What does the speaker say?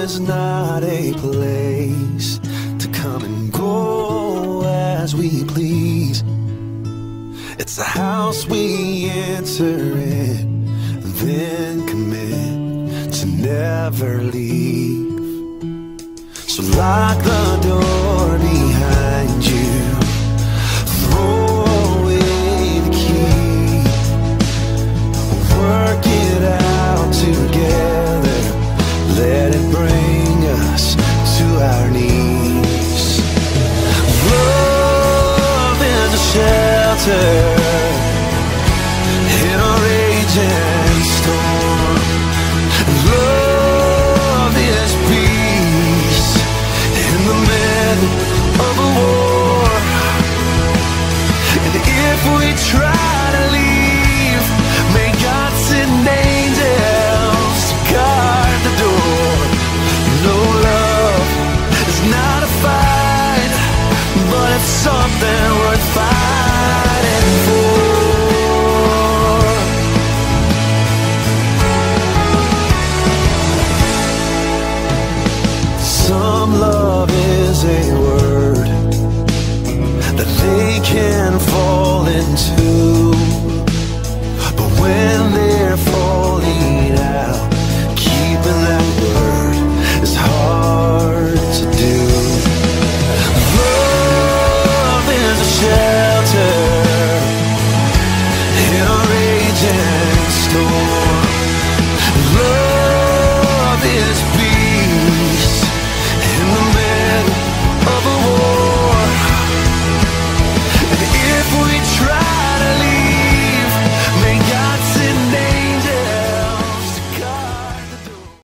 is not a place to come and go as we please. It's a house we enter in, then commit to never leave. So lock the door behind you, throw away the key, work it out together, let it bring us to our knees. Love in the shelter, in a raging storm. Love is peace in the middle of a war. And if we try to leave, may God send angels to guard the door. No, love is not a fight, but it's something worth fighting for. Some love is a word that they can fall into, but when they're falling out, keeping that word is hard to do. Love is a shelter in a raging storm.